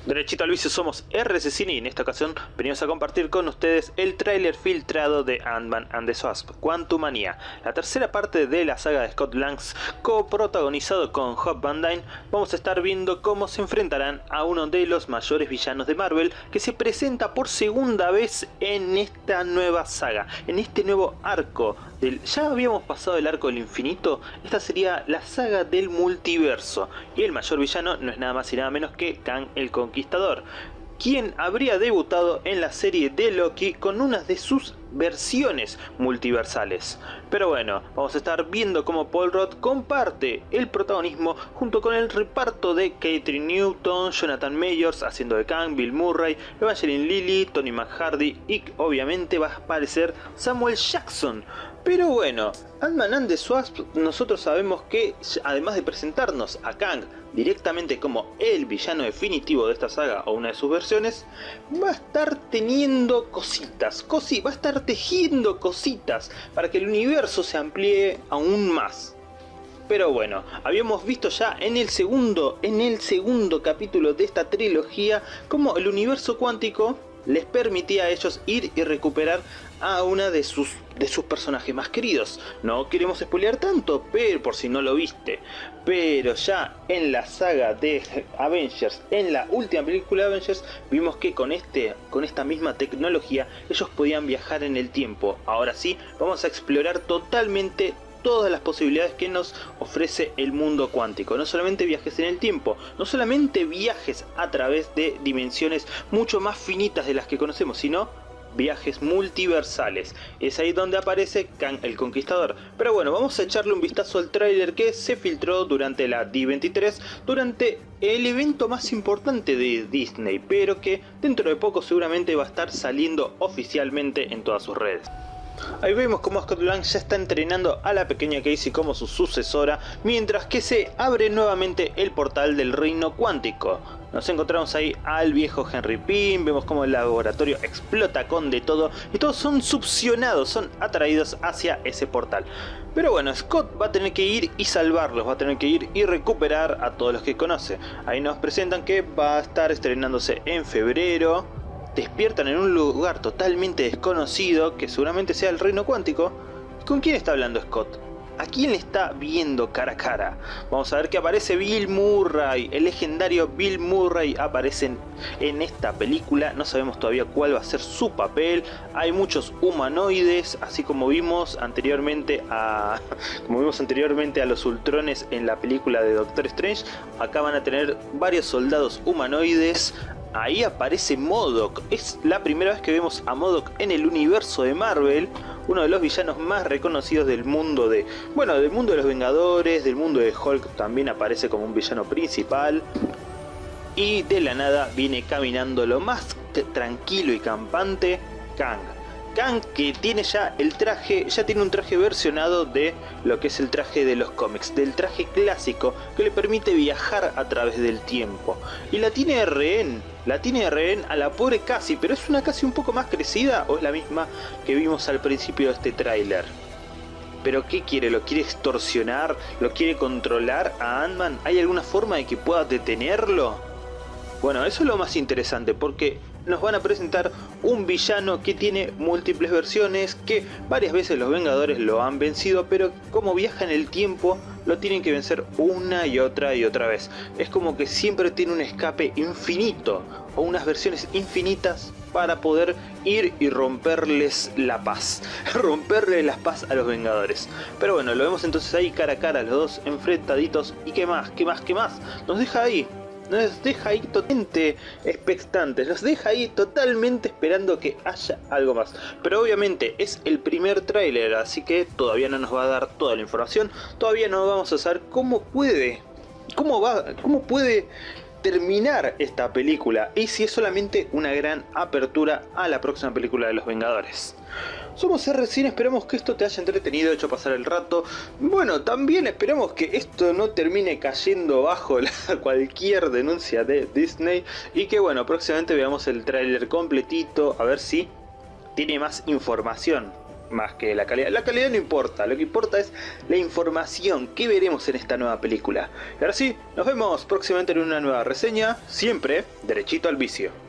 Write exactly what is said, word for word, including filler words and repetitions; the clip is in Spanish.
Derechito al vicio, somos R C Cine y en esta ocasión venimos a compartir con ustedes el tráiler filtrado de Ant-Man and the Wasp: Quantumania, la tercera parte de la saga de Scott Lang, coprotagonizado con Hope Van Dyne. Vamos a estar viendo cómo se enfrentarán a uno de los mayores villanos de Marvel, que se presenta por segunda vez en esta nueva saga, en este nuevo arco. Del, ya habíamos pasado el arco del infinito, esta sería la saga del multiverso, y el mayor villano no es nada más y nada menos que Kang el Conquistador, quien habría debutado en la serie de Loki con una de sus versiones multiversales. Pero bueno, vamos a estar viendo cómo Paul Rudd comparte el protagonismo junto con el reparto de Kathryn Newton, Jonathan Majors haciendo de Kang, Bill Murray, Evangeline Lilly, Tony McHardy y obviamente va a aparecer Samuel Jackson. Pero bueno, Ant-Man and the Wasp, nosotros sabemos que además de presentarnos a Kang directamente como el villano definitivo de esta saga o una de sus versiones, va a estar teniendo cositas, cosi va a estar tejiendo cositas para que el universo se amplíe aún más. Pero bueno, habíamos visto ya en el segundo, en el segundo capítulo de esta trilogía cómo el universo cuántico les permitía a ellos ir y recuperar a una de sus, de sus personajes más queridos. No queremos spoilear tanto, pero por si no lo viste. Pero ya en la saga de Avengers, en la última película de Avengers, vimos que con, este, con esta misma tecnología ellos podían viajar en el tiempo. Ahora sí, vamos a explorar totalmente todas las posibilidades que nos ofrece el mundo cuántico. No solamente viajes en el tiempo, no solamente viajes a través de dimensiones mucho más finitas de las que conocemos, sino viajes multiversales. Es ahí donde aparece Kang el Conquistador. Pero bueno, vamos a echarle un vistazo al tráiler que se filtró durante la D veintitrés, durante el evento más importante de Disney, pero que dentro de poco seguramente va a estar saliendo oficialmente en todas sus redes. Ahí vemos como Scott Lang ya está entrenando a la pequeña Casey como su sucesora, mientras que se abre nuevamente el portal del reino cuántico. Nos encontramos ahí al viejo Henry Pym, vemos como el laboratorio explota con de todo y todos son succionados, son atraídos hacia ese portal. Pero bueno, Scott va a tener que ir y salvarlos, va a tener que ir y recuperar a todos los que conoce. Ahí nos presentan que va a estar estrenándose en febrero. Despiertan en un lugar totalmente desconocido, que seguramente sea el reino cuántico. ¿Con quién está hablando Scott? ¿A quién le está viendo cara a cara? Vamos a ver que aparece Bill Murray, el legendario Bill Murray aparece en, en esta película. No sabemos todavía cuál va a ser su papel. Hay muchos humanoides, así como vimos anteriormente a, como vimos anteriormente a los Ultrones en la película de Doctor Strange. Acá van a tener varios soldados humanoides. Ahí aparece MODOK, es la primera vez que vemos a MODOK en el universo de Marvel, uno de los villanos más reconocidos del mundo de, bueno, del mundo de los Vengadores, del mundo de Hulk también aparece como un villano principal. Y de la nada viene caminando lo más tranquilo y campante Kang. Kang, que tiene ya el traje, ya tiene un traje versionado de lo que es el traje de los cómics, del traje clásico que le permite viajar a través del tiempo. Y la tiene de rehén, la tiene de rehén a la pobre Cassie, pero es una Cassie un poco más crecida o es la misma que vimos al principio de este tráiler. ¿Pero qué quiere? ¿Lo quiere extorsionar? ¿Lo quiere controlar a Ant-Man? ¿Hay alguna forma de que pueda detenerlo? Bueno, eso es lo más interesante, porque nos van a presentar un villano que tiene múltiples versiones, que varias veces los Vengadores lo han vencido, pero como viaja en el tiempo lo tienen que vencer una y otra y otra vez. Es como que siempre tiene un escape infinito o unas versiones infinitas para poder ir y romperles la paz, romperle la paz a los Vengadores. Pero bueno, lo vemos entonces ahí cara a cara, los dos enfrentaditos. ¿Y qué más? ¿Qué más? ¿Qué más? Nos deja ahí. Nos deja ahí totalmente expectantes, nos deja ahí totalmente esperando que haya algo más. Pero obviamente es el primer tráiler, así que todavía no nos va a dar toda la información. Todavía no vamos a saber cómo puede, cómo va, cómo puede terminar esta película y si es solamente una gran apertura a la próxima película de los Vengadores. Somos R C Cine, esperamos que esto te haya entretenido, hecho pasar el rato. Bueno, también esperamos que esto no termine cayendo bajo la, cualquier denuncia de Disney. Y que bueno, próximamente veamos el tráiler completito, a ver si tiene más información más que la calidad. La calidad no importa, lo que importa es la información que veremos en esta nueva película. Y ahora sí, nos vemos próximamente en una nueva reseña, siempre derechito al vicio.